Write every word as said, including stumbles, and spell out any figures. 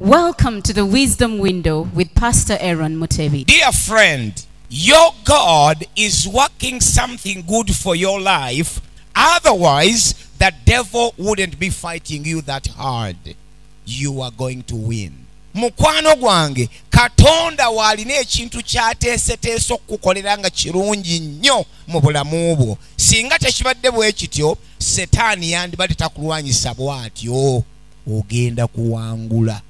Welcome to the Wisdom Window with Pastor Aaron Mutebi. Dear friend, your God is working something good for your life. Otherwise, the devil wouldn't be fighting you that hard. You are going to win. Mukwano gwange, Katonda walina ekintu kyateeseteese okukukolera nga kirungi nnyo mu bulamu bwo. Singa tekibadde bwe kityo, Setaani yandibadde takulwanyisa bw'atyo. Ogenda kuwangula.